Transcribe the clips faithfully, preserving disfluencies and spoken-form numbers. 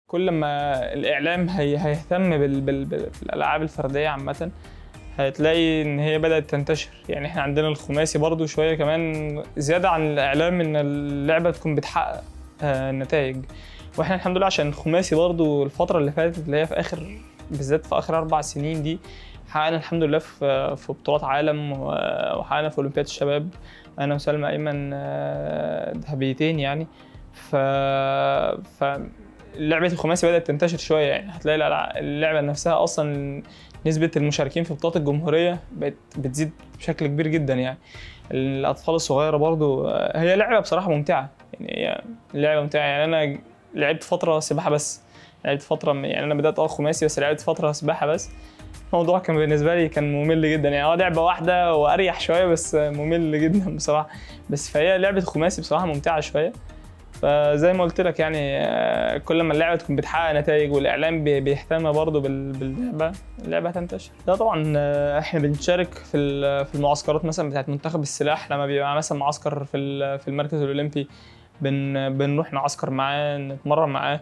كل ما الإعلام هي هيهتم بال... بال... بالألعاب الفردية عامة، هتلاقي إن هي بدأت تنتشر. يعني إحنا عندنا الخماسي برضو شوية كمان زيادة عن الإعلام إن اللعبة تكون بتحقق آه نتائج. وإحنا الحمد لله عشان الخماسي برضو الفترة اللي فاتت اللي هي في آخر بالذات في آخر أربع سنين دي حققنا الحمد لله في في بطولات عالم، وحققنا في أولمبياد الشباب أنا وسلمى أيمن ذهبيتين يعني. ف ف لعبة الخماسي بدأت تنتشر شوية. يعني هتلاقي اللعبة نفسها أصلا نسبة المشاركين في بطولات الجمهورية بقت بتزيد بشكل كبير جدا. يعني الأطفال الصغيرة برضو هي لعبة بصراحة ممتعة، يعني هي لعبة ممتعة. يعني أنا لعبت فترة سباحة بس، لعبت فترة يعني أنا بدأت أه خماسي بس لعبت فترة سباحة بس. الموضوع كان بالنسبة لي كان ممل جدا، يعني اه لعبة واحدة وأريح شوية بس ممل جدا بصراحة. بس فهي لعبة الخماسي بصراحة ممتعة شوية. فزي ما قلت لك يعني كل ما اللعبه تكون بتحقق نتائج والاعلام بيهتم برضه باللعبه، اللعبه هتنتشر. ده طبعا احنا بنشارك في في المعسكرات مثلا بتاعت منتخب السلاح، لما بيبقى مثلا معسكر في في المركز الاولمبي بن بنروح نعسكر معاه نتمرن معاه.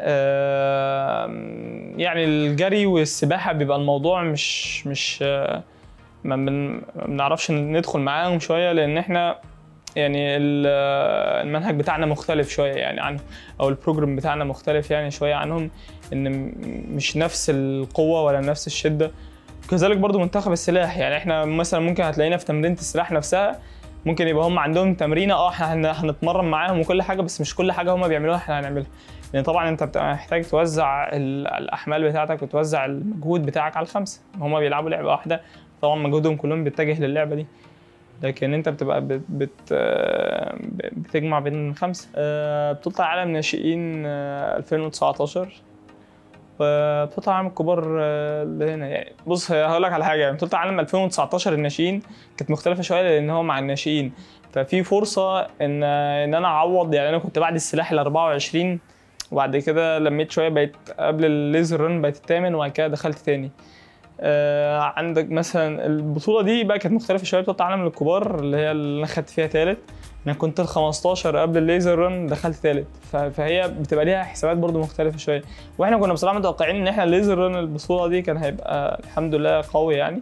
يعني الجري والسباحه بيبقى الموضوع مش مش ما بنعرفش ندخل معاهم شويه، لان احنا يعني المنهج بتاعنا مختلف شويه يعني عنهم، او البروجرام بتاعنا مختلف يعني شويه عنهم، ان مش نفس القوه ولا نفس الشده. كذلك برضو منتخب السلاح، يعني احنا مثلا ممكن هتلاقينا في تمرينة السلاح نفسها ممكن يبقى هم عندهم تمرينه اه احنا هنتمرن معاهم وكل حاجه، بس مش كل حاجه هم بيعملوها احنا هنعملها. لان طبعا انت بتبقى محتاج توزع الاحمال بتاعتك وتوزع المجهود بتاعك على الخمسه، هم بيلعبوا لعبه واحده طبعا مجهودهم كلهم بيتجه للعبه دي، لكن انت بتبقى بت بت بتجمع بين خمسه. بطولة العالم ناشئين ألفين وتسعتاشر وبطولة العالم الكبار اللي هنا. يعني بص هقول لك على حاجه، يعني بطولة العالم ألفين وتسعتاشر الناشئين كانت مختلفه شويه لان هو مع الناشئين، ففي فرصه ان ان انا اعوض. يعني انا كنت بعد السلاح ال أربعة وعشرين وبعد كده لميت شويه بقيت قبل الليزر رن بقيت الثامن وبعد كده دخلت تاني. آه عندك مثلا البطوله دي بقى كانت مختلفه شويه، بطوله العالم للكبار اللي هي اللي انا خدت فيها ثالث. انا كنت ال خمستاشر قبل الليزر رن دخلت ثالث، فهي بتبقى ليها حسابات برضو مختلفه شويه. واحنا كنا بصراحه متوقعين ان احنا الليزر رن البطوله دي كان هيبقى الحمد لله قوي يعني.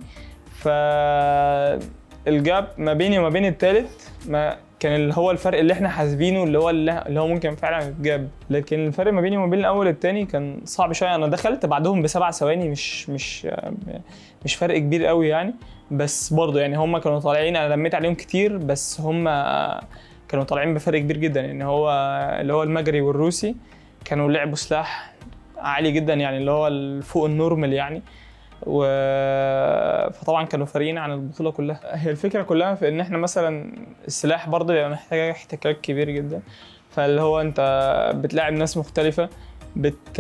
فالجاب ما بيني وما بين الثالث ما كان اللي هو الفرق اللي احنا حاسبينه اللي هو اللي هو ممكن فعلا يتجاب، لكن الفرق ما بيني وما بين الاول والثاني كان صعب شويه. انا دخلت بعدهم بسبع ثواني، مش مش مش فرق كبير قوي يعني، بس برضه يعني هم كانوا طالعين انا لميت عليهم كتير، بس هم كانوا طالعين بفرق كبير جدا. يعني هو اللي هو المجري والروسي كانوا لعبوا سلاح عالي جدا يعني اللي هو فوق النورمال يعني، و فطبعا كانوا فارقين عن البطوله كلها. هي الفكره كلها في ان احنا مثلا السلاح برضه بيبقى محتاج احتكاك كبير جدا، فاللي هو انت بتلاعب ناس مختلفه بت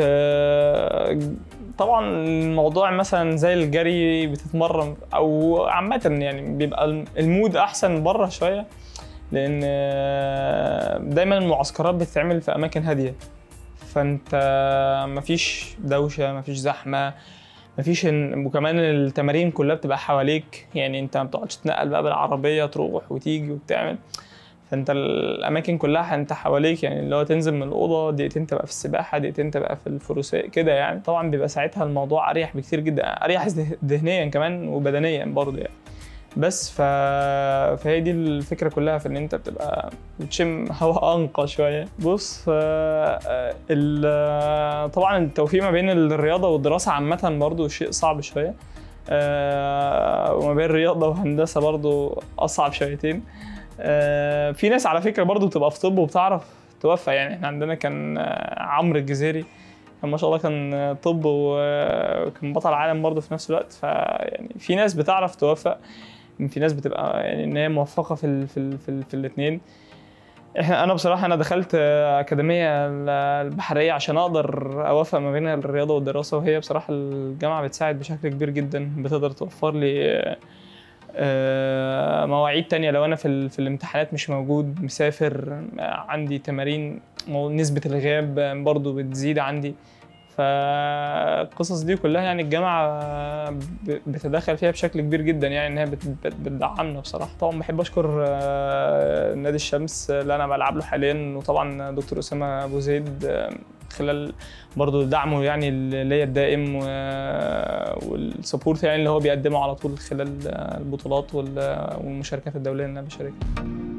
طبعا الموضوع مثلا زي الجري بتتمرن او عامه يعني بيبقى المود احسن بره شويه، لان دايما المعسكرات بتتعمل في اماكن هاديه، فانت مفيش دوشه مفيش زحمه مفيش، وكمان التمارين كلها بتبقى حواليك، يعني انت ما بتقعدش تنقل بقى بالعربيه تروح وتيجي وبتعمل، فانت الاماكن كلها انت حواليك. يعني اللي هو تنزل من الاوضه دقيقتين تبقى في السباحه دقيقتين تبقى في الفروسيه كده يعني. طبعا بيبقى ساعتها الموضوع اريح بكتير جدا، اريح ذهنيا كمان وبدنيا برضه يعني. بس ف... فهي دي الفكره كلها في ان انت بتبقى بتشم هواء انقى شويه. بص ال... طبعا التوفيق ما بين الرياضه والدراسه عامه برضه شيء صعب شويه، وما بين الرياضه وهندسه برضه اصعب شويتين. في ناس على فكره برضه بتبقى في طب وبتعرف توفق. يعني احنا عندنا كان عمرو الجزيري كان ما شاء الله كان طب وكان بطل عالم برضه في نفس الوقت، فيعني في ناس بتعرف توفق، في ناس بتبقى يعني ان هي موفقه في ال في ال في, ال في الاثنين. احنا انا بصراحه انا دخلت اكاديميه البحريه عشان اقدر اوفق ما بين الرياضه والدراسه، وهي بصراحه الجامعه بتساعد بشكل كبير جدا، بتقدر توفر لي مواعيد تانية لو انا في, في الامتحانات مش موجود مسافر عندي تمارين، نسبه الغياب برضو بتزيد عندي. فالقصص دي كلها يعني الجامعه بتتدخل فيها بشكل كبير جدا، يعني انها بتدعمنا بصراحه. طبعا بحب اشكر نادي الشمس اللي انا بلعب له حاليا، وطبعا دكتور اسامه ابو زيد خلال برضو دعمه يعني ليا الدائم والسبورت يعني اللي هو بيقدمه على طول خلال البطولات والمشاركات الدوليه اللي انا بشاركها.